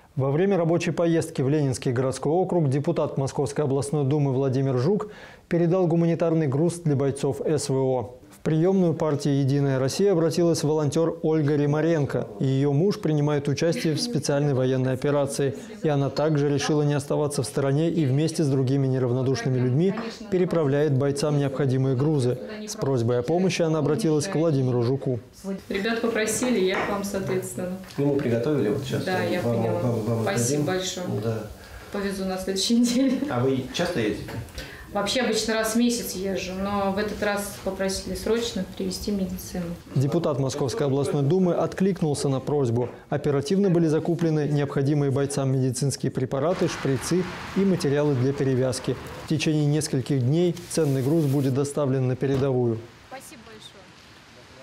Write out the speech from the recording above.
Во время рабочей поездки в Ленинский городской округ депутат Московской областной думы Владимир Жук передал гуманитарный груз для бойцов СВО. В приемную партии «Единая Россия» обратилась волонтер Ольга Римаренко. Ее муж принимает участие в специальной военной операции. И она также решила не оставаться в стороне и вместе с другими неравнодушными людьми переправляет бойцам необходимые грузы. С просьбой о помощи она обратилась к Владимиру Жуку. Ребят попросили, я к вам, соответственно. Мы приготовили вот сейчас. Да, я поняла. Спасибо большое. Да. Повезу на следующей неделе. А вы часто едете? Вообще обычно раз в месяц езжу, но в этот раз попросили срочно привезти медицину. Депутат Московской областной думы откликнулся на просьбу. Оперативно были закуплены необходимые бойцам медицинские препараты, шприцы и материалы для перевязки. В течение нескольких дней ценный груз будет доставлен на передовую.